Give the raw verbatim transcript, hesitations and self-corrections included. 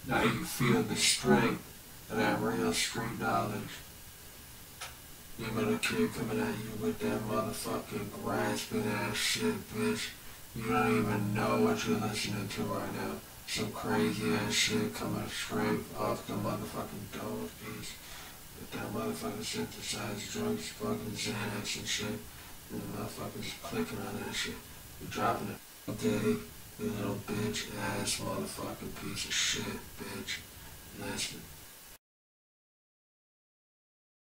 Now you feel the strength of that real street knowledge. You got a kid coming at you with that motherfucking grasping ass shit, bitch. You don't even know what you're listening to right now. Some crazy ass shit coming straight off the motherfucking dome piece. With that motherfucking synthesized drugs, fucking Xanax and shit. And the motherfuckers clicking on that shit. You're dropping it. Diddy, you little bitch ass motherfucking piece of shit, bitch. Listen.